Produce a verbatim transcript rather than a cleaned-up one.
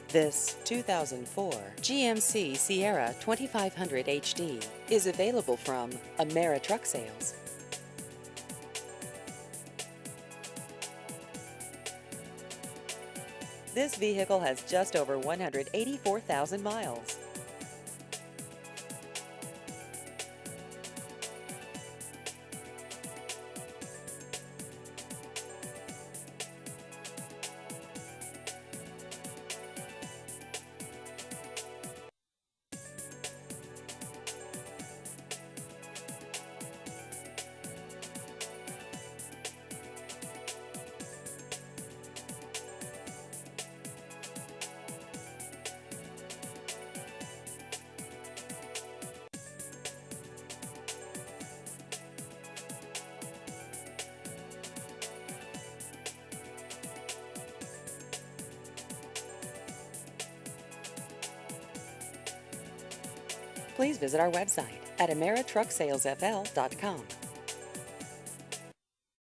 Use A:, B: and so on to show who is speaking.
A: This two thousand four G M C Sierra twenty-five hundred H D is available from Ameri-Truck Sales. This vehicle has just over one hundred eighty-four thousand miles. Please visit our website at Ameri Truck Sales F L dot com.